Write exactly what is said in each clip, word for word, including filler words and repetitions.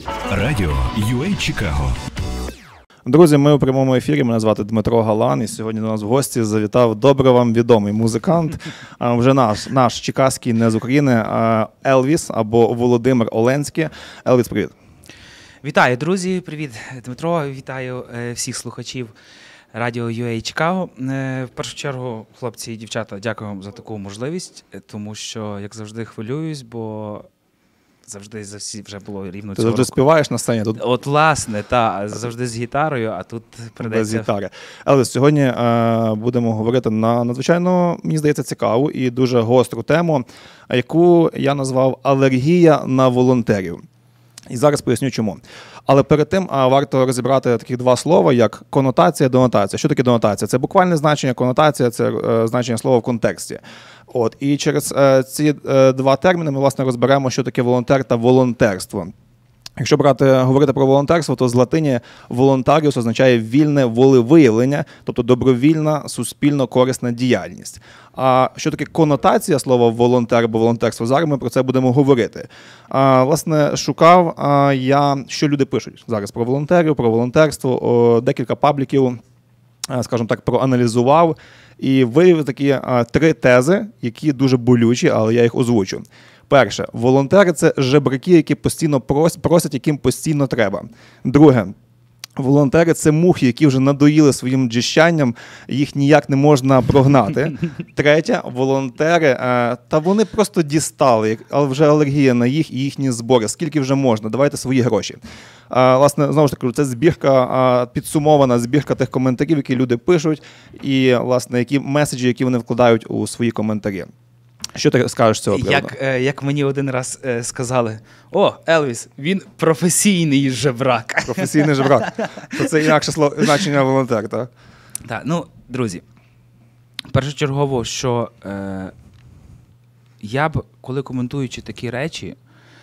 Радіо ю ей Чикаго. Друзі, ми у прямому ефірі. Мене звати Дмитро Галан, і сьогодні до нас в гості завітав добре вам відомий музикант, а вже наш, наш чикаський, не з України, а Елвіс або Володимир Оленський. Елвіс, привіт. Вітаю, друзі, привіт, Дмитро, вітаю всіх слухачів Радіо ю ей Чикаго. В першу чергу, хлопці і дівчата, дякую вам за таку можливість, тому що, як завжди, хвилююсь, бо завжди за всі вже було рівно Ти цього завжди року. співаєш на сцені? Тут... От, власне, та, завжди з гітарою, а тут прийдеться... Без гітари. Але сьогодні е, будемо говорити на надзвичайно, мені здається, цікаву і дуже гостру тему, яку я назвав «Алергія на волонтерів». І зараз поясню чому. Але перед тим а, варто розібрати таких два слова, як конотація, денотація. Що таке денотація? Це буквальне значення, конотація – це е, значення слова в контексті. От, і через е, ці е, два терміни ми, власне, розберемо, що таке волонтер та волонтерство. Якщо брати, говорити про волонтерство, то з латині «волонтаріус» означає «вільне волевиявлення», тобто добровільна, суспільно-корисна діяльність. А що таке конотація слова «волонтер» або «волонтерство»? Зараз ми про це будемо говорити. А, власне, шукав а, я, що люди пишуть зараз про волонтерів, про волонтерство, о, декілька пабліків, а, скажімо так, проаналізував і виявив такі а, три тези, які дуже болючі, але я їх озвучу. Перше, волонтери – це жебраки, які постійно просять, яким постійно треба. Друге, волонтери – це мухи, які вже надоїли своїм джищанням, їх ніяк не можна прогнати. Третє, волонтери, та вони просто дістали, але вже алергія на їх і їхні збори. Скільки вже можна? Давайте свої гроші. Власне, знову ж таки, це збірка, підсумована збірка тих коментарів, які люди пишуть, і, власне, які меседжі, які вони вкладають у свої коментарі. Що ти скажеш з цього приводу? Як, е, як мені один раз е, сказали, о, Елвіс, він професійний жебрак. Професійний жебрак. То це інакше слово, значення волонтер, так? Так, ну, друзі, першочергово, що е, я б, коли коментуючи такі речі,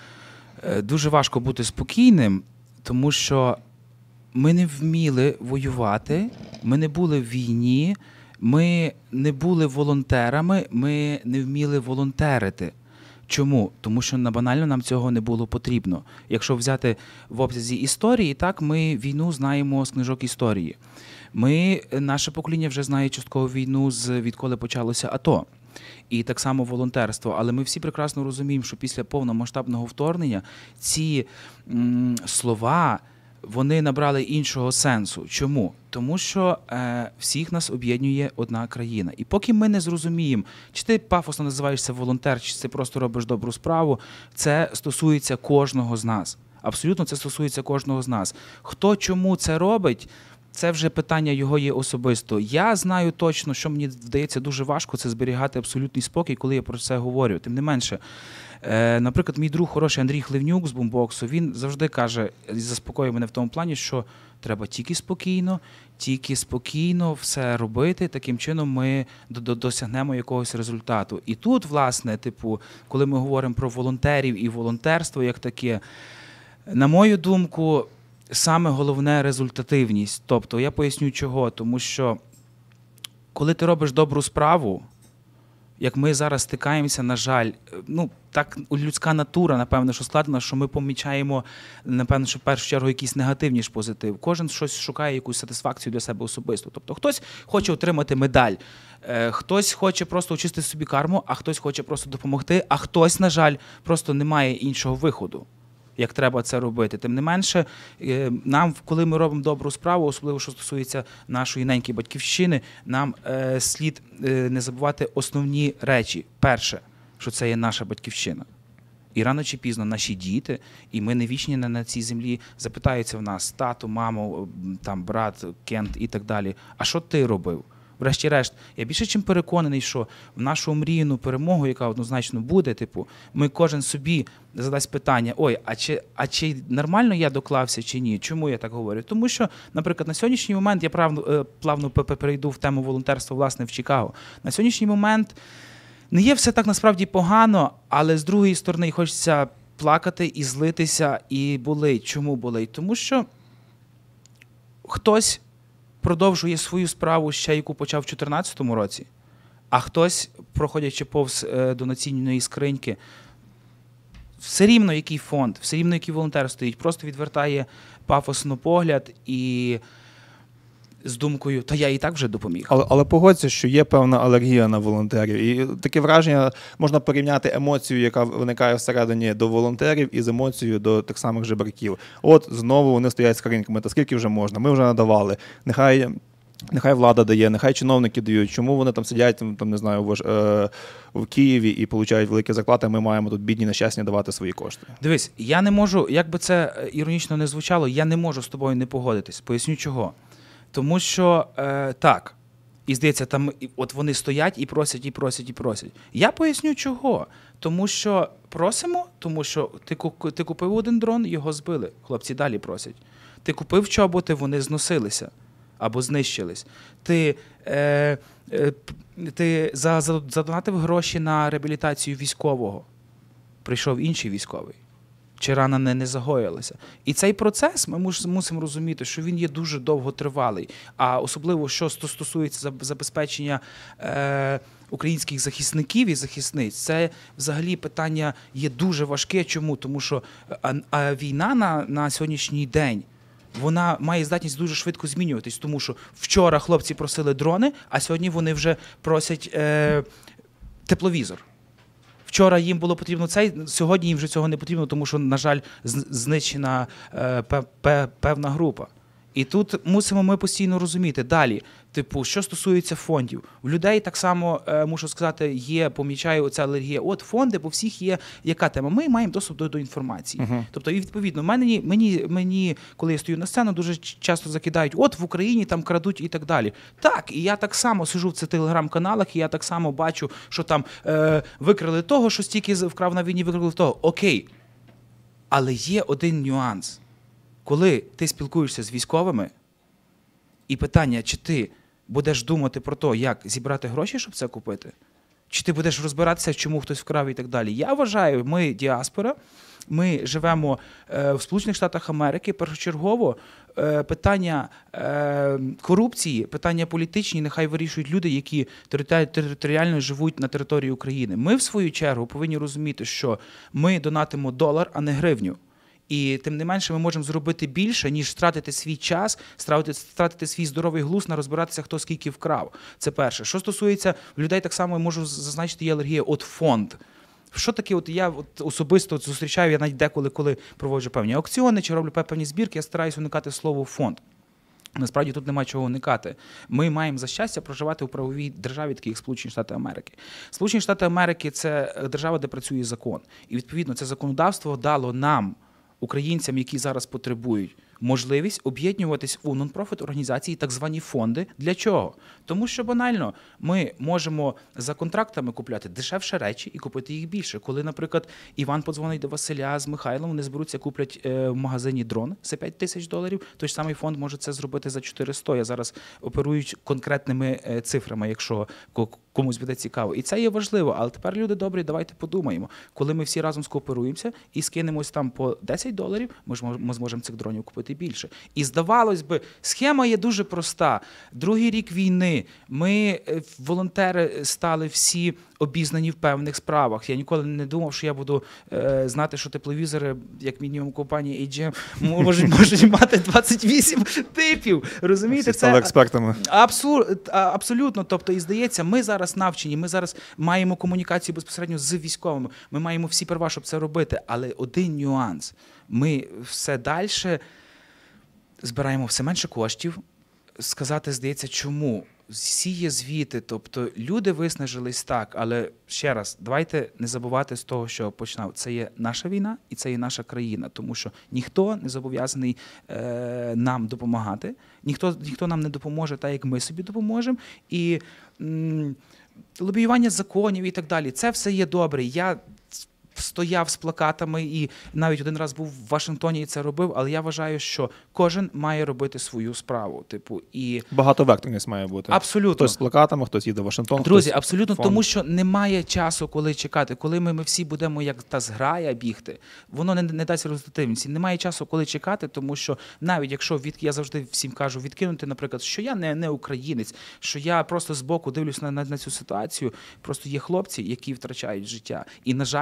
е, дуже важко бути спокійним, тому що ми не вміли воювати, ми не були в війні, ми не були волонтерами, ми не вміли волонтерити. Чому? Тому що банально нам цього не було потрібно. Якщо взяти в обсязі історії, так, ми війну знаємо з книжок історії. Ми, наше покоління вже знає частково війну, з відколи почалося АТО. І так само волонтерство. Але ми всі прекрасно розуміємо, що після повномасштабного вторгнення ці м, слова, вони набрали іншого сенсу. Чому? Тому що е, всіх нас об'єднує одна країна. І поки ми не зрозуміємо, чи ти пафосно називаєшся волонтер, чи ти просто робиш добру справу, це стосується кожного з нас. Абсолютно це стосується кожного з нас. Хто чому це робить, це вже питання його є особисто. Я знаю точно, що мені вдається дуже важко, це зберігати абсолютний спокій, коли я про це говорю. Тим не менше, е, наприклад, мій друг хороший Андрій Хливнюк з бумбоксу, він завжди каже, і заспокоює мене в тому плані, що треба тільки спокійно, тільки спокійно все робити, таким чином ми досягнемо якогось результату. І тут, власне, типу, коли ми говоримо про волонтерів і волонтерство як таке, на мою думку, саме головне – результативність. Тобто, я поясню чого. Тому що, коли ти робиш добру справу, як ми зараз стикаємося, на жаль, ну, так людська натура, напевно, що складена, що ми помічаємо, напевно, що в першу чергу якийсь негатив, ніж позитив. Кожен щось шукає, якусь сатисфакцію для себе особисто. Тобто, хтось хоче отримати медаль, хтось хоче просто очистити собі карму, а хтось хоче просто допомогти, а хтось, на жаль, просто не має іншого виходу, як треба це робити. Тим не менше, нам, коли ми робимо добру справу, особливо, що стосується нашої неньки батьківщини, нам е, слід е, не забувати основні речі. Перше, що це є наша батьківщина. І рано чи пізно наші діти, і ми не вічні на, на цій землі, запитаються в нас: тату, мамо, там, брат, Кент і так далі. А що ти робив? Врешті-решт, я більше чим переконаний, що в нашу мрійну перемогу, яка однозначно буде, типу, ми кожен собі задасть питання: ой, а чи, а чи нормально я доклався чи ні? Чому я так говорю? Тому що, наприклад, на сьогоднішній момент, я плавно, плавно перейду в тему волонтерства, власне, в Чикаго. На сьогоднішній момент не є все так насправді погано, але з другої сторони хочеться плакати і злитися, і болить. Чому болить? Тому що хтось продовжує свою справу ще, яку почав в дві тисячі чотирнадцятому році, а хтось, проходячи повз донаційної скриньки, все рівно який фонд, все рівно який волонтер стоїть, просто відвертає пафосно погляд і з думкою, та я і так вже допоміг. Але, але погодься, що є певна алергія на волонтерів. І таке враження, можна порівняти емоцію, яка виникає всередині до волонтерів, із емоцією до тих самих жебраків. От знову вони стоять з каринками, та скільки вже можна, ми вже надавали. Нехай... Нехай влада дає, нехай чиновники дають. Чому вони там сидять, там, не знаю, в, е, в Києві і получають великі зарплати, а ми маємо тут бідні нещасні давати свої кошти? Дивись, я не можу, як би це іронічно не звучало, я не можу з тобою не погодитись. Поясню чого. Тому що, е, так, і здається, там от вони стоять і просять, і просять, і просять. Я поясню чого. Тому що просимо, тому що ти, ти купив один дрон, його збили. Хлопці далі просять. Ти купив чоботи, вони зносилися. Або знищились. Ти, е, е, ти задонатив гроші на реабілітацію військового. Прийшов інший військовий. Чи рана не, не загоїлася. І цей процес, ми мусимо розуміти, що він є дуже довготривалий. А особливо, що стосується забезпечення е, українських захисників і захисниць, це взагалі питання є дуже важке. Чому? Тому що а, а війна на, на сьогоднішній день, вона має здатність дуже швидко змінюватись, тому що вчора хлопці просили дрони, а сьогодні вони вже просять е, тепловізор. Вчора їм було потрібно цей, сьогодні їм вже цього не потрібно, тому що, на жаль, знищена е, певна група. І тут мусимо ми постійно розуміти. Далі, типу, що стосується фондів. У людей так само, е, мушу сказати, є, помічаю оця алергія. От фонди, по всіх є яка тема? Ми маємо доступ до, до інформації. Uh-huh. Тобто, і відповідно, мені, мені, мені, коли я стою на сцену, дуже часто закидають, от в Україні там крадуть і так далі. Так, і я так само сижу в цих телеграм-каналах, і я так само бачу, що там е, викрали того, що стільки вкрав на війні, викрали того. Окей. Але є один нюанс. Коли ти спілкуєшся з військовими, і питання, чи ти будеш думати про те, як зібрати гроші, щоб це купити, чи ти будеш розбиратися, чому хтось вкрав і так далі. Я вважаю, ми діаспора, ми живемо е, в Сполучених Штатах Америки, першочергово е, питання е, корупції, питання політичні, нехай вирішують люди, які територіально живуть на території України. Ми, в свою чергу, повинні розуміти, що ми донатимо долар, а не гривню. І тим не менше ми можемо зробити більше, ніж втратити свій час, втратити свій здоровий глузд на розбиратися, хто скільки вкрав. Це перше. Що стосується людей, так само можу зазначити, є алергія от фонд. Що таке, от я от особисто зустрічаю, я навіть деколи, коли проводжу певні аукціони чи роблю певні збірки, я стараюся уникати слово «фонд». Насправді тут немає чого уникати. Ми маємо за щастя проживати у правовій державі, такій як Сполучені Штати Америки. Сполучені Штати Америки – це держава, де працює закон. І відповідно це законодавство дало нам, українцям, які зараз потребують, можливість об'єднуватись у нон-профіт організації, так звані фонди. Для чого? Тому що банально ми можемо за контрактами купляти дешевше речі і купити їх більше. Коли, наприклад, Іван подзвонить до Василя з Михайлом, вони зберуться, куплять в магазині дрон за п'ять тисяч доларів, той ж самий фонд може це зробити за чотириста. Я зараз оперую конкретними цифрами, якщо комусь буде цікаво. І це є важливо. Але тепер, люди добрі, давайте подумаємо. Коли ми всі разом скооперуємося і скинемось там по десять доларів, ми, ж, ми зможемо цих дронів купити більше. І здавалось би, схема є дуже проста. Другий рік війни, ми, волонтери, стали всі обізнані в певних справах. Я ніколи не думав, що я буду е, знати, що тепловізори, як мінімум компанії ей джі ем, можуть, можуть мати двадцять вісім типів. Розумієте? Всі стали експертами. Абсур, абсолютно. Тобто, і здається, ми зараз навчені, ми зараз маємо комунікацію безпосередньо з військовими, ми маємо всі права, щоб це робити. Але один нюанс. Ми все далі збираємо все менше коштів. Сказати, здається, чому? Всі є звіти, тобто люди виснажились так, але ще раз, давайте не забувати з того, що починав. Це є наша війна і це є наша країна, тому що ніхто не зобов'язаний е, нам допомагати, ніхто, ніхто нам не допоможе так, як ми собі допоможемо. І м, лобіювання законів і так далі, це все є добре. Я стояв з плакатами і навіть один раз був в Вашингтоні і це робив, але я вважаю, що кожен має робити свою справу. Типу, і багатовекторність має бути. Абсолютно. Хтось з плакатами, хтось їде в Вашингтон. Друзі, хтось абсолютно, фонд. тому що немає часу, коли чекати. Коли ми, ми всі будемо як та зграя бігти, воно не, не дасть результативності. Немає часу, коли чекати, тому що навіть якщо, від, я завжди всім кажу, відкинути, наприклад, що я не, не українець, що я просто збоку дивлюсь на, на, на цю ситуацію, просто є хлопці, які втрачають життя. І, на жаль, для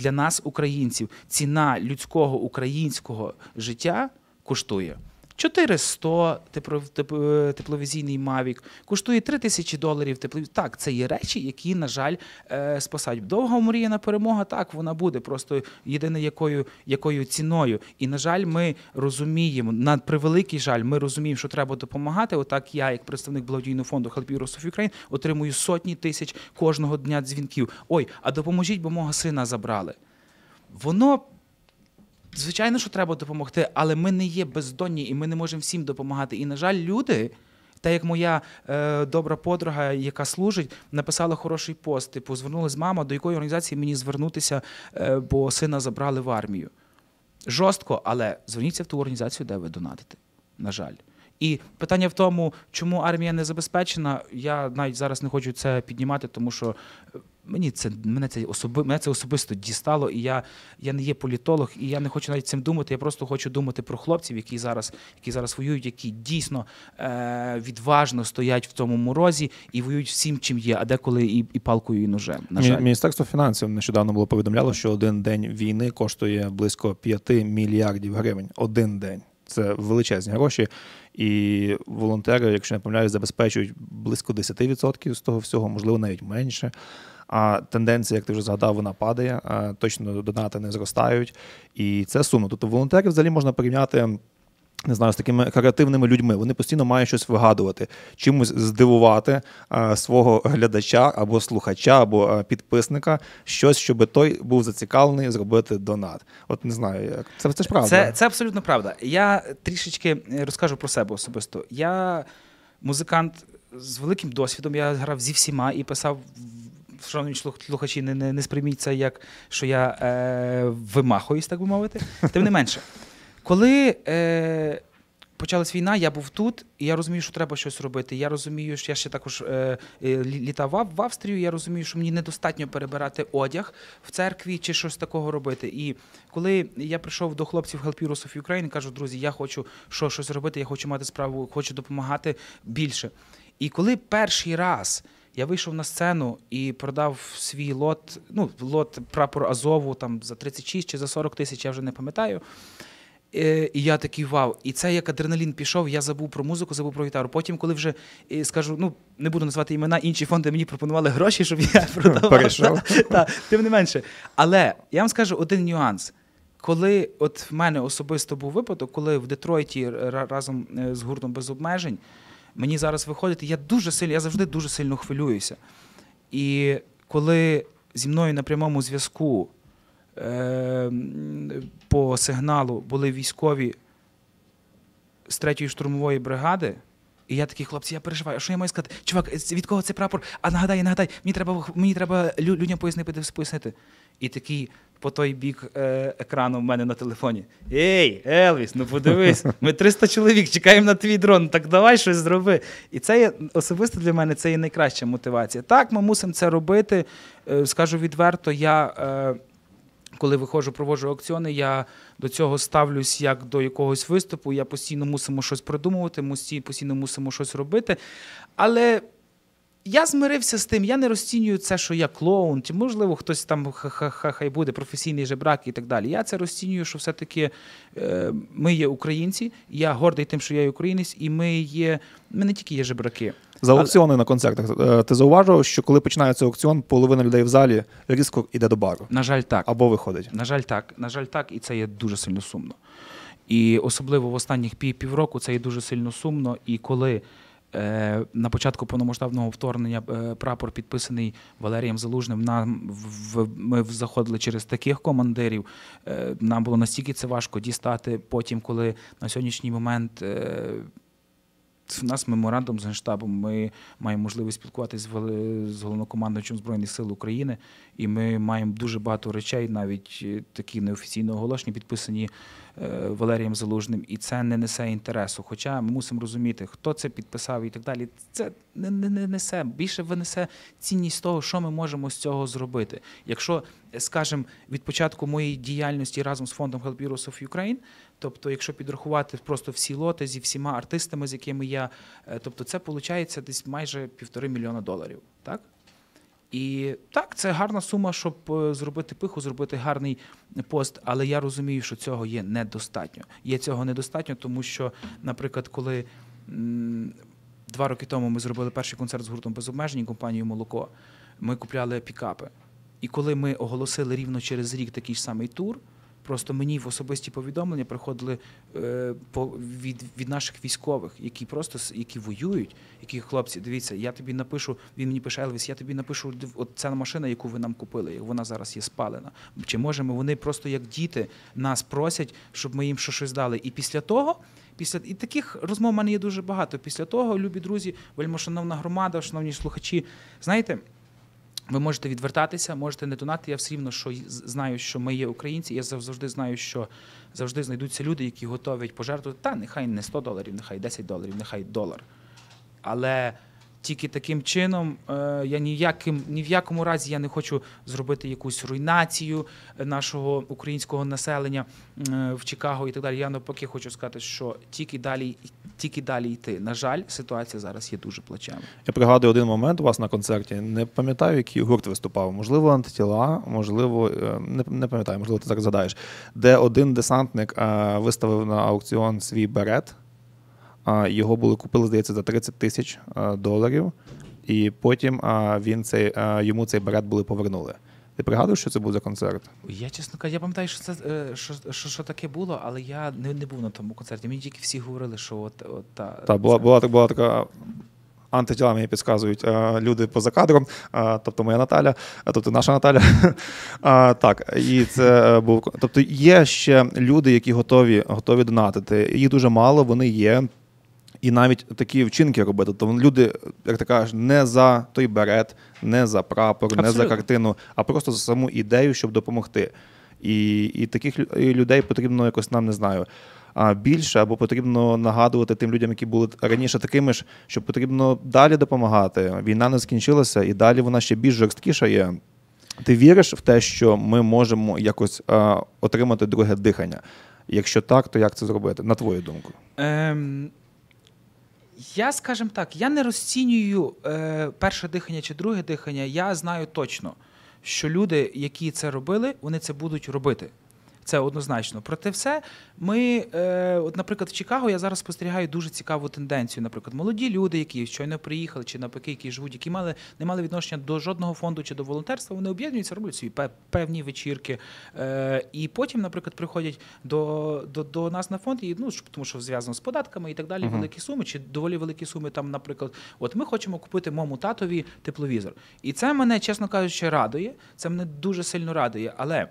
для нас, українців, ціна людського українського життя коштує чотириста тепловізійний Mavic, коштує три тисячі доларів тепловізійний. Так, це є речі, які, на жаль, е, спасають. Довга омріяна перемога, так, вона буде, просто єдине якою, якою ціною. І, на жаль, ми розуміємо, на превеликий жаль, ми розуміємо, що треба допомагати. Отак я, як представник благодійного фонду Help Heroes of Ukraine, отримую сотні тисяч кожного дня дзвінків. Ой, а допоможіть, бо мого сина забрали. Воно... Звичайно, що треба допомогти, але ми не є бездонні і ми не можемо всім допомагати. І, на жаль, люди, та як моя е, добра подруга, яка служить, написала хороший пост, типу, звернулась мама, до якої організації мені звернутися, е, бо сина забрали в армію. Жорстко, але зверніться в ту організацію, де ви донатите, на жаль. І питання в тому, чому армія не забезпечена, я навіть зараз не хочу це піднімати, тому що мені це, мене це, особи, мене це особисто дістало, і я, я не є політолог, і я не хочу навіть цим думати, я просто хочу думати про хлопців, які зараз, які зараз воюють, які дійсно е, відважно стоять в тому морозі і воюють всім, чим є, а деколи і, і палкою, і ножем, на жаль. Міністерство фінансів нещодавно було повідомляло, що один день війни коштує близько п'яти мільярдів гривень. Один день. Це величезні гроші. І волонтери, якщо не помиляюсь, забезпечують близько десять відсотків з того всього, можливо, навіть менше. А тенденція, як ти вже згадав, вона падає, а точно донати не зростають. І це сумно. Тобто волонтерів взагалі можна порівняти, не знаю, з такими креативними людьми. Вони постійно мають щось вигадувати, чимось здивувати а, свого глядача або слухача, або а, підписника, щось, щоб той був зацікавлений зробити донат. От не знаю, як. Це, це ж правда. Це, це абсолютно правда. Я трішечки розкажу про себе особисто. Я музикант з великим досвідом, я грав зі всіма і писав. Шановні слухачі, не, не, не сприйміть це як, що я е, вимахуюсь, так би мовити. Тим не менше, коли е, почалась війна, я був тут, і я розумію, що треба щось робити. Я розумію, що я ще також е, літав в Австрію, я розумію, що мені недостатньо перебирати одяг в церкві чи щось такого робити. І коли я прийшов до хлопців Help Heroes of Ukraine, кажу, друзі, я хочу що, щось робити, я хочу мати справу, хочу допомагати більше. І коли перший раз я вийшов на сцену і продав свій лот, ну, лот прапор Азову там за тридцять шість чи за сорок тисяч, я вже не пам'ятаю. І я такий вау. І це як адреналін пішов, я забув про музику, забув про гітару. Потім, коли вже, скажу, ну, не буду назвати імена, інші фонди мені пропонували гроші, щоб я продавав. Перейшов. Та, тим не менше. Але я вам скажу один нюанс. Коли от в мене особисто був випадок, коли в Детройті разом з гуртом «Без обмежень» мені зараз виходити, я дуже сильно, я завжди дуже сильно хвилююся. І коли зі мною на прямому зв'язку е, по сигналу були військові з третьої штурмової бригади, і я такий, хлопці, я переживаю, а що я маю сказати? Чувак, від кого це прапор? А нагадай, нагадай, мені треба, мені треба людям пояснити, пояснити. І такий по той бік е, екрану в мене на телефоні. Ей, Елвіс, ну подивись, ми триста чоловік чекаємо на твій дрон, так давай щось зроби. І це є, особисто для мене, це є найкраща мотивація. Так, ми мусимо це робити. Е, скажу відверто, я, е, коли виходжу, проводжу аукціони, я до цього ставлюсь як до якогось виступу, я постійно мусимо щось придумувати, постійно мусимо щось робити. Але я змирився з тим, я не розцінюю це, що я клоун, чи, можливо, хтось там хай буде професійний жебрак і так далі. Я це розцінюю, що все-таки е, ми є українці, я гордий тим, що я є українець, і ми є, ми не тільки є жебраки. За аукціони на концертах. Ти зауважив, що коли починається аукціон, половина людей в залі різко йде до бару? На жаль, так. Або виходить? На жаль, так. На жаль, так, і це є дуже сильно сумно. І особливо в останніх півроку це є дуже сильно сумно, і коли на початку повномасштабного вторгнення прапор підписаний Валерієм Залужним, нам в, ми заходили через таких командирів, нам було настільки це важко дістати. Потім, коли на сьогоднішній момент у нас меморандум з Генштабом, ми маємо можливість спілкуватися з головнокомандуючим Збройних сил України, і ми маємо дуже багато речей, навіть такі неофіційно оголошені, підписані Валерієм Залужним, і це не несе інтересу. Хоча ми мусимо розуміти, хто це підписав і так далі. Це не, не, не несе. Більше винесе цінність того, що ми можемо з цього зробити. Якщо, скажімо, від початку моєї діяльності разом з фондом Help Heroes of Ukraine, тобто якщо підрахувати просто всі лоти зі всіма артистами, з якими я, тобто це виходить десь майже півтори мільйона доларів. Так? І так, це гарна сума, щоб е, зробити пиху, зробити гарний пост, але я розумію, що цього є недостатньо. Є цього недостатньо, тому що, наприклад, коли м, два роки тому ми зробили перший концерт з гуртом «Без обмежень» компанією «Молоко», ми купляли пікапи. І коли ми оголосили рівно через рік такий ж самий тур, просто мені в особисті повідомлення приходили е, по, від, від наших військових, які просто с- які воюють, які хлопці, дивіться, я тобі напишу, він мені пише: Елвіс, я тобі напишу, див- от ця машина, яку ви нам купили, вона зараз є спалена. Чи можемо, вони просто як діти нас просять, щоб ми їм що- щось дали. І після того, після і таких розмов в мене є дуже багато. Після того, любі друзі, вельмишановна громада, шановні слухачі, знаєте, ви можете відвертатися, можете не донати. Я все рівно що й- з- знаю, що ми є українці. Я зав- завжди знаю, що завжди знайдуться люди, які готові пожертвувати. Та нехай не сто доларів, нехай десять доларів, нехай долар. Але тільки таким чином е, я ніяким, ні в якому разі я не хочу зробити якусь руйнацію нашого українського населення е, в Чикаго і так далі. Я навпаки хочу сказати, що тільки далі, тільки далі йти. На жаль, ситуація зараз є дуже плачевна. Я пригадую один момент у вас на концерті. Не пам'ятаю, який гурт виступав. Можливо, антитіла, можливо, е, не, не пам'ятаю, можливо, ти зараз згадаєш, де один десантник е, виставив на аукціон свій берет. А, Його були купили, здається, за тридцять тисяч е, доларів, і потім а, він цей, е, йому цей берет були повернули. Ти пригадуєш, що це був за концерт? Я, чесно кажучи, я пам'ятаю, що це е, що, що, що таке було, але я не, не був на тому концерті. Мені тільки всі говорили, що от, от та, Та, була, це- була, була така антитіла, мені підказують е, люди поза кадром, е, тобто моя Наталя, а тобто наша Наталя. А, так, і це е, був. Тобто є ще люди, які готові, готові донатити. Їх дуже мало, вони є. І навіть такі вчинки робити. Тобто люди, як ти кажеш, не за той берет, не за прапор, не за Абсолютно. картину, а просто за саму ідею, щоб допомогти. І, і таких лю- і людей потрібно якось, нам не знаю, а, більше, або потрібно нагадувати тим людям, які були раніше такими ж, що потрібно далі допомагати. Війна не скінчилася, і далі вона ще більш жорсткіша є. Ти віриш в те, що ми можемо якось а, отримати друге дихання? Якщо так, то як це зробити, на твою думку? Ем, я, скажімо так, я не розцінюю е, перше дихання чи друге дихання. Я знаю точно, що люди, які це робили, вони це будуть робити. Це однозначно. Проте все, ми, е, от, наприклад, в Чикаго я зараз спостерігаю дуже цікаву тенденцію. Наприклад, молоді люди, які щойно приїхали, чи навпаки, які живуть, які мали, не мали відношення до жодного фонду чи до волонтерства, вони об'єднуються, роблять свої пе- певні вечірки. Е, і потім, наприклад, приходять до, до, до нас на фонд, і, ну, щоб- тому що зв'язано з податками і так далі, Мгм. великі суми, чи доволі великі суми, там, наприклад, от ми хочемо купити моєму татові тепловізор. І це мене, чесно кажучи, радує, це мене дуже сильно радує, але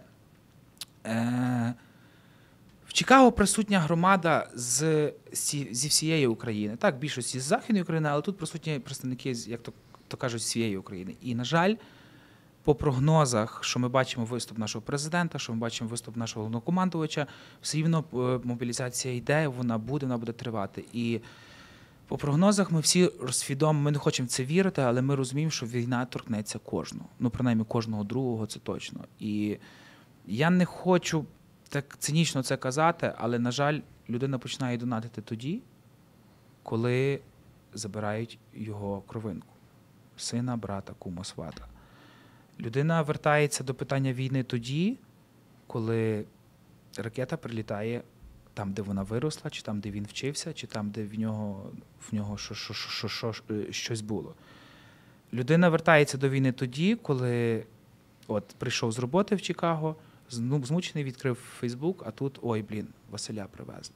Е, в Чикаго присутня громада з, зі, зі всієї України. Так, більшості з Західної України, але тут присутні представники, з, як то, то кажуть, з всієї України. І, на жаль, по прогнозах, що ми бачимо виступ нашого президента, що ми бачимо виступ нашого головнокомандувача, все рівно е, мобілізація йде, вона буде, вона буде тривати. І по прогнозах ми всі розсвідомимо, ми не хочемо в це вірити, але ми розуміємо, що війна торкнеться кожного. Ну, принаймні, кожного другого, це точно. І я не хочу так цинічно це казати, але, на жаль, людина починає донатити тоді, коли забирають його кровинку. Сина, брата, кума, свата. Людина вертається до питання війни тоді, коли ракета прилітає там, де вона виросла, чи там, де він вчився, чи там, де в нього, в нього що, що, що, що, що, щось було. Людина вертається до війни тоді, коли от прийшов з роботи в Чикаго, ну, змучений, відкрив Фейсбук, а тут, ой, блін, Василя привезли.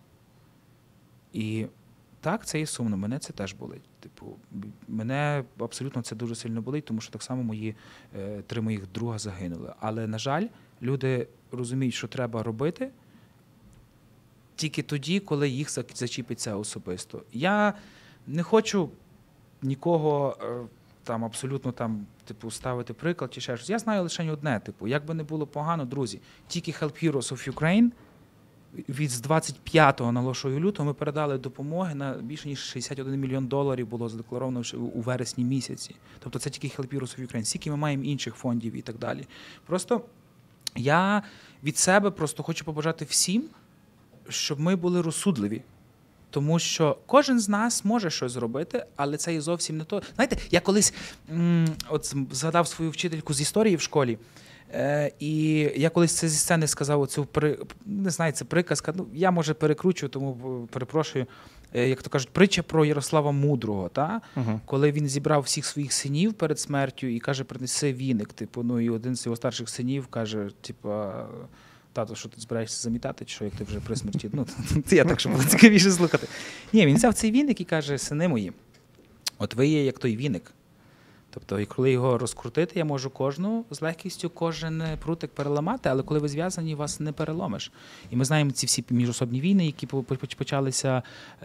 І так, це є сумно, мене це теж болить. Типу, мене абсолютно це дуже сильно болить, тому що так само мої е, три моїх друга загинули. Але, на жаль, люди розуміють, що треба робити тільки тоді, коли їх зачіпить це особисто. Я не хочу нікого е, там абсолютно там, типу, ставити приклад чи ще щось. Я знаю лише одне, типу, як би не було погано, друзі, тільки Help Heroes of Ukraine від з двадцять п'ятого наголошую лютого ми передали допомоги на більше ніж шістдесят один мільйон доларів було задекларовано у вересні місяці. Тобто це тільки Help Heroes of Ukraine. Скільки ми маємо інших фондів і так далі. Просто я від себе просто хочу побажати всім, щоб ми були розсудливі. тому що кожен з нас може щось зробити, але це і зовсім не то. Знаєте, я колись м- от згадав свою вчительку з історії в школі, е- і я колись це зі сцени сказав оцю, при- не знаю, це приказка, ну, я, може, перекручую, тому перепрошую, е- як то кажуть, притча про Ярослава Мудрого, та? Угу. Коли він зібрав всіх своїх синів перед смертю і каже, принеси віник, типу, ну, і один з його старших синів каже, типу, тато, що ти збираєшся замітати, чи що, як ти вже при смерті? Ну, я так, щоб було цікавіше слухати. Ні, він взяв цей віник і каже, сини мої, от ви є як той віник. Тобто, коли його розкрутити, я можу кожну з легкістю, кожен прутик переламати, але коли ви зв'язані, вас не переломиш. І ми знаємо ці всі міжособні війни, які почалися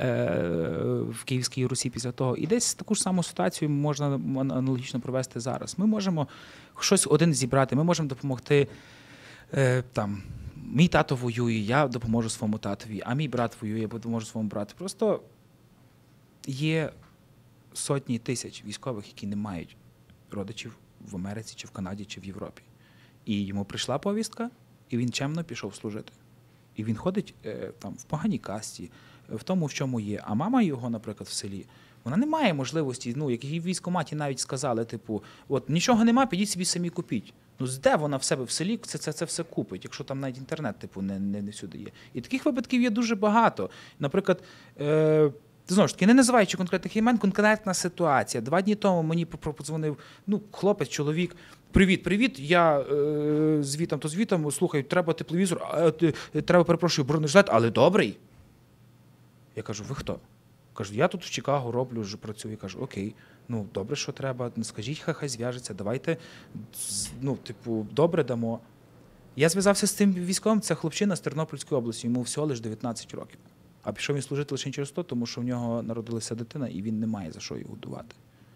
в Київській Русі після того. І десь таку ж саму ситуацію можна аналогічно провести зараз. Ми можемо щось один зібрати, ми можемо допомогти там, мій тато воює, я допоможу своєму татові, а мій брат воює, я допоможу своєму брату. Просто є сотні тисяч військових, які не мають родичів в Америці, чи в Канаді, чи в Європі. І йому прийшла повістка, і він чемно пішов служити. І він ходить е, там в поганій касті, в тому, в чому є. А мама його, наприклад, в селі, вона не має можливості, ну, як і в військкоматі навіть сказали, типу, от нічого нема, підіть собі самі купіть. Ну, де вона в себе в селі це, це, це все купить, якщо там навіть інтернет, типу, не, не, не всюди є. І таких випадків є дуже багато. Наприклад, е, знову ж таки, не називаючи конкретних імен, конкретна ситуація. Два дні тому мені подзвонив, ну, хлопець, чоловік. Привіт, привіт, я е, звітом, то звітом, слухай, треба тепловізор, е, треба, перепрошую, бронежилет, але добрий. Я кажу, ви хто? Кажу, я тут в Чикаго роблю, вже працюю. Я кажу, окей, ну, добре, що треба, скажіть, хай хай зв'яжеться, давайте, ну, типу, добре дамо. Я зв'язався з цим військовим, це хлопчина з Тернопільської області, йому всього лише дев'ятнадцять років. А пішов він служити лише через то, тому що в нього народилася дитина, і він не має за що її годувати.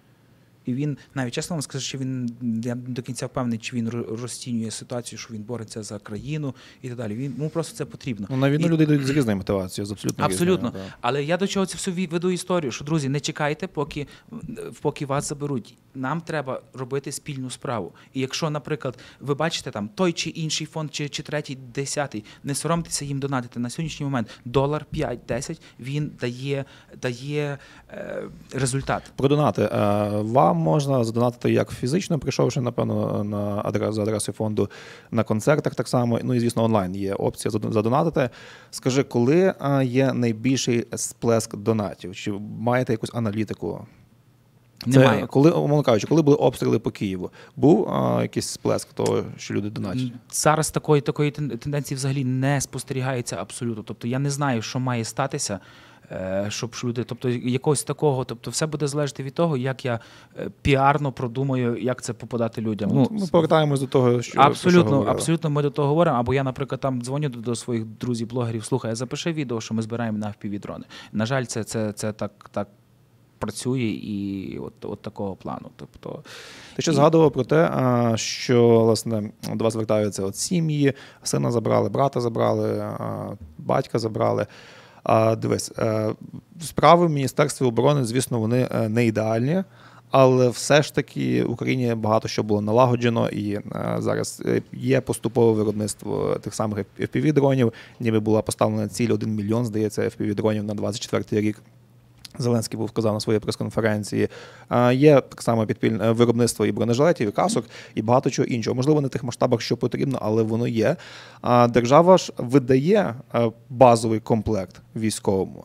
І він, навіть чесно вам скажу, що він, я до кінця впевнений, чи він розцінює ситуацію, що він бореться за країну і так далі. Він, йому просто це потрібно. Ну, на війну і... люди йдуть з різною мотивацією, з абсолютно Абсолютно. різною. Але я до чого це все веду історію, що, друзі, не чекайте, поки, поки вас заберуть. Нам треба робити спільну справу. І якщо, наприклад, ви бачите там той чи інший фонд, чи, чи третій, десятий, не соромтеся їм донатити. На сьогоднішній момент долар п'ять-десять, він дає, дає е, результат. Про донати. Е, вам можна задонатити як фізично, прийшовши, напевно, на адресу, за адресою фонду, на концертах так само. Ну і, звісно, онлайн є опція задонатити. Скажи, коли є найбільший сплеск донатів? Чи маєте якусь аналітику? Це, Немає. Коли, умовно кажучи, коли були обстріли по Києву, був а, якийсь сплеск того, що люди донатять? Зараз такої, такої тенденції взагалі не спостерігається абсолютно. Тобто я не знаю, що має статися, щоб люди, тобто якогось такого, тобто все буде залежати від того, як я піарно продумаю, як це попадати людям. Ну, ми повертаємось до того, що абсолютно, що абсолютно ми до того говоримо. Або я, наприклад, там дзвоню до, до своїх друзів-блогерів, слухай, запиши відео, що ми збираємо на еф пі ві-дрони. На жаль, це, це, це так, так працює і от, от такого плану. Тобто, ти ще і... згадував про те, що, власне, до вас звертаються от сім'ї, сина забрали, брата забрали, батька забрали. Дивись, справи в Міністерстві оборони, звісно, вони не ідеальні, але все ж таки в Україні багато що було налагоджено, і зараз є поступове виробництво тих самих еф пі ві-дронів, ніби була поставлена ціль один мільйон, здається, еф пі ві-дронів на двадцять четвертий рік. Зеленський був сказав на своїй прес-конференції. Є так само підпільне виробництво і бронежилетів, і касок, і багато чого іншого. Можливо, не в тих масштабах, що потрібно, але воно є. Держава ж видає базовий комплект військовому.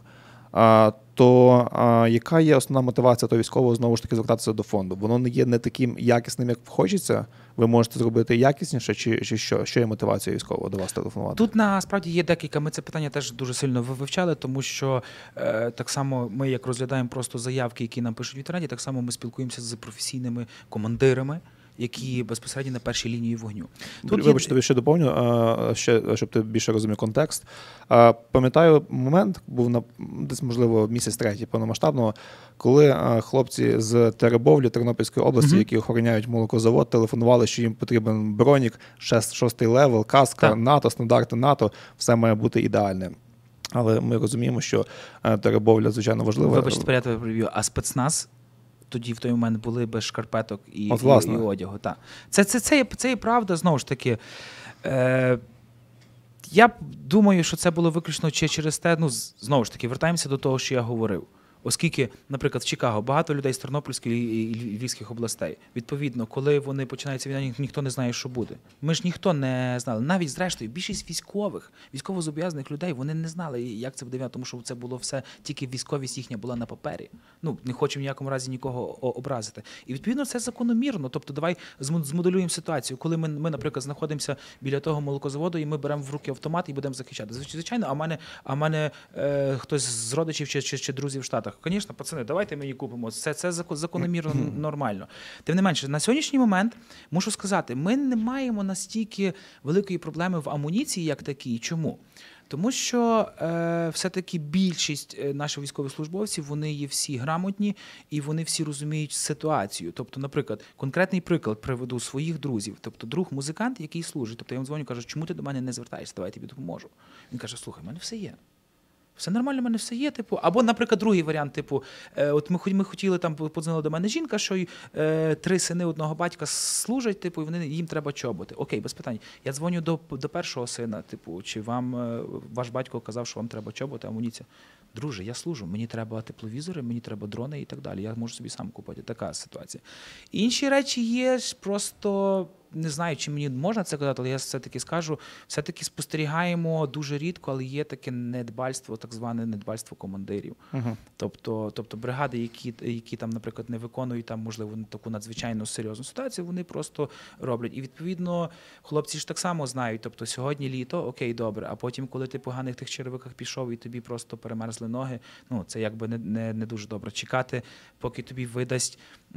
То а, яка є основна мотивація того військового знову ж таки звертатися до фонду? Воно не є не таким якісним, як хочеться? Ви можете зробити якісніше, чи, чи що? Що є мотивація військового до вас телефонувати? Тут насправді є декілька. Ми це питання теж дуже сильно вивчали, тому що е, так само ми, як розглядаємо просто заявки, які нам пишуть в інтернеті, так само ми спілкуємося з професійними командирами, які безпосередньо на першій лінії вогню. Тут Вибач, є... тобі ще доповню, ще, щоб ти більше розумів контекст. Пам'ятаю момент, був на десь, можливо, місяць третій повномасштабного, коли хлопці з Теребовлі, Тернопільської області, mm-hmm. які охороняють молокозавод, телефонували, що їм потрібен бронік, шостий левел, каска, так. НАТО, стандарти НАТО, все має бути ідеальне. Але ми розуміємо, що Теребовля, звичайно, важлива. Вибачте, тепер я тебе приб'ю. А спецназ? Тоді в той момент були без шкарпеток і, От, і, і одягу. Так. Це, це, це, це, це є правда, знову ж таки. Е, я думаю, що це було виключно через те, ну, знову ж таки, вертаємося до того, що я говорив. Оскільки, наприклад, в Чикаго багато людей з Тернопільської і Львівських областей. Відповідно, коли вони починаються війна, ніхто не знає, що буде. Ми ж ніхто не знали. Навіть, зрештою, більшість військових, військовозобов'язаних людей, вони не знали, як це буде, тому що це було все, тільки військовість їхня була на папері. Ну, не хочемо в ніякому разі нікого образити. І, відповідно, це закономірно. Тобто, давай змоделюємо ситуацію. Коли ми, ми, наприклад, знаходимося біля того молокозаводу, і ми беремо в руки автомат і будемо захищати. Звичайно, а в мене, а в мене е, хтось з родичів чи, чи, чи друзів в Штатах. Звісно, пацани, давайте ми її купимо. Це, це закономірно нормально. Тим не менше, на сьогоднішній момент, мушу сказати, ми не маємо настільки великої проблеми в амуніції, як такій. Чому? Тому що е, все-таки більшість наших військовослужбовців, вони є всі грамотні і вони всі розуміють ситуацію. Тобто, наприклад, конкретний приклад приведу своїх друзів. Тобто, друг-музикант, який служить. Тобто, я йому дзвоню, кажу, чому ти до мене не звертаєшся, давай я тобі допоможу. Він каже, слухай, в мене все є. Все нормально, в мене все є, типу. Або, наприклад, другий варіант, типу, е, от ми, ми хотіли, там, подзвонила до мене жінка, що е, три сини одного батька служать, типу, і вони, їм треба чоботи. Окей, без питань. Я дзвоню до, до першого сина, типу, чи вам е, ваш батько казав, що вам треба чоботи, амуніція. Друже, я служу, мені треба тепловізори, мені треба дрони і так далі. Я можу собі сам купити. Така ситуація. Інші речі є просто... Не знаю, чи мені можна це казати, але я все-таки скажу, все-таки спостерігаємо дуже рідко, але є таке недбальство, так зване недбальство командирів. Uh-huh. Тобто, тобто бригади, які, які там, наприклад, не виконують там, можливо, таку надзвичайно серйозну ситуацію, вони просто роблять. І, відповідно, хлопці ж так само знають, тобто сьогодні літо, окей, добре, а потім, коли ти поганих тих черевиках пішов і тобі просто перемерзли ноги, ну, це якби не, не, не дуже добре. Чекати, поки тобі видасть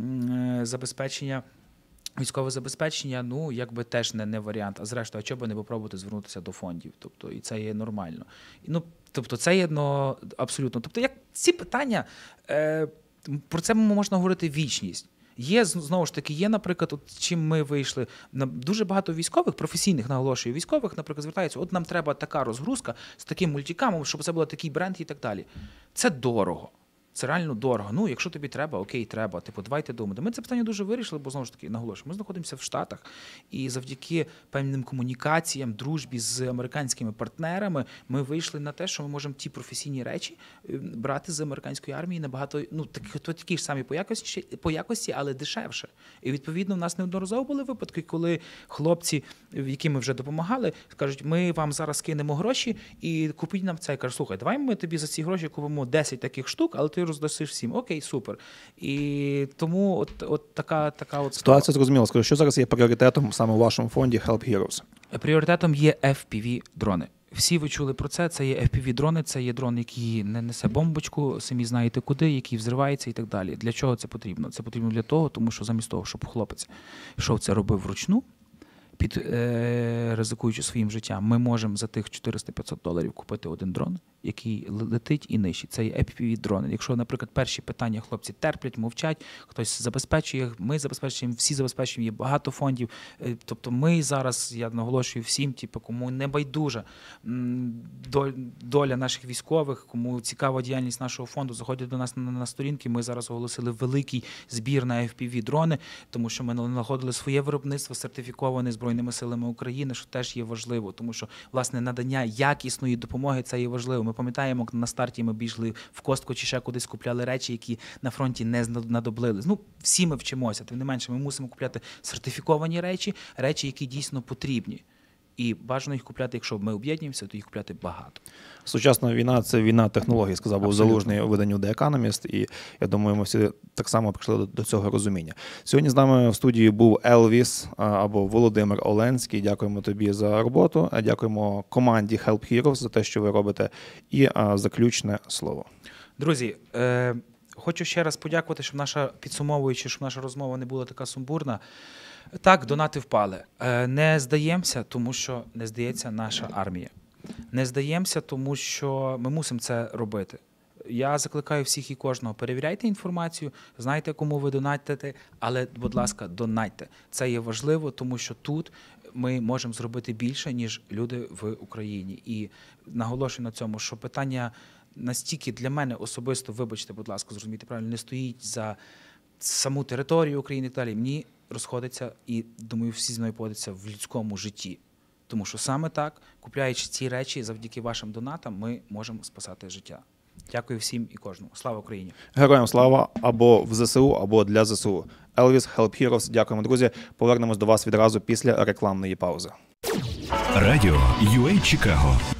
м- забезпечення, військове забезпечення, ну, якби теж не, не варіант. А зрештою, а чого би не попробувати звернутися до фондів? Тобто, і це є нормально. І, ну, тобто, це є, ну, абсолютно. Тобто, як ці питання, е, про це можна говорити вічність. Є, знову ж таки, є, наприклад, от чим ми вийшли, дуже багато військових, професійних, наголошую, військових, наприклад, звертаються, от нам треба така розгрузка з таким мультикамом, щоб це був такий бренд і так далі. Це дорого. Це реально дорого. Ну, якщо тобі треба, окей, треба. Типу, давайте думати. Ми це питання дуже вирішили, бо, знову ж таки, наголошую, ми знаходимося в Штатах, і завдяки певним комунікаціям, дружбі з американськими партнерами, ми вийшли на те, що ми можемо ті професійні речі брати з американської армії набагато, ну, такі, то такі ж самі по якості, по якості, але дешевше. І, відповідно, в нас неодноразово були випадки, коли хлопці, яким ми вже допомагали, кажуть, ми вам зараз кинемо гроші і купіть нам це. Я кажу, слухай, давай ми тобі за ці гроші купимо десять таких штук, але ти роздасиш всім. Окей, супер. І тому от, от така, така от ситуація зрозуміла. Скажу, що зараз є пріоритетом саме у вашому фонді Help Heroes? Пріоритетом є еф пі ві-дрони. Всі ви чули про це, це є еф пі ві-дрони, це є дрон, який не несе бомбочку, самі знаєте куди, який взривається і так далі. Для чого це потрібно? Це потрібно для того, тому що замість того, щоб хлопець йшов це робив вручну, під е, ризикуючи своїм життям, ми можемо за тих чотириста-п'ятсот доларів купити один дрон, який летить і нищить. Це є еф пі ві-дрони. Якщо, наприклад, перші питання хлопці терплять, мовчать, хтось забезпечує, ми забезпечуємо, всі забезпечуємо, є багато фондів. Тобто ми зараз, я наголошую всім, типу, кому не байдужа доля наших військових, кому цікава діяльність нашого фонду, заходять до нас на, на сторінки. Ми зараз оголосили великий збір на еф пі ві-дрони, тому що ми налагодили своє виробництво, сертифіковане Збройними силами України, що теж є важливо, тому що, власне, надання якісної допомоги – це є важливо. Ми пам'ятаємо, на старті ми бігли в Костку чи ще кудись, купляли речі, які на фронті не знадоблили. Ну, всі ми вчимося, тим не менше, ми мусимо купляти сертифіковані речі, речі, які дійсно потрібні. І бажано їх купляти, якщо ми об'єднуємося, то їх купляти багато. Сучасна війна – це війна технологій, сказав був Залужний у виданню The Economist, і я думаю, ми всі так само прийшли до цього розуміння. Сьогодні з нами в студії був Елвіс або Володимир Оленський. Дякуємо тобі за роботу, дякуємо команді Help Heroes за те, що ви робите, і заключне слово. Друзі, е- хочу ще раз подякувати, щоб наша, підсумовуючи, щоб наша розмова не була така сумбурна. Так, донати впали. Не здаємося, тому що не здається наша армія. Не здаємося, тому що ми мусимо це робити. Я закликаю всіх і кожного, перевіряйте інформацію, знайте, кому ви донатите, але, будь ласка, донатьте. Це є важливо, тому що тут ми можемо зробити більше, ніж люди в Україні. І наголошую на цьому, що питання настільки для мене особисто, вибачте, будь ласка, зрозумійте правильно, не стоїть за саму територію України і так далі. Мені розходиться, і, думаю, всі зі мною поводяться в людському житті. Тому що саме так, купляючи ці речі, завдяки вашим донатам, ми можемо спасати життя. Дякую всім і кожному. Слава Україні! Героям слава або в ЗСУ, або для ЗСУ. Elvis Help Heroes. Дякуємо, друзі. Повернемось до вас відразу після рекламної паузи. Радіо ю ей Чикаго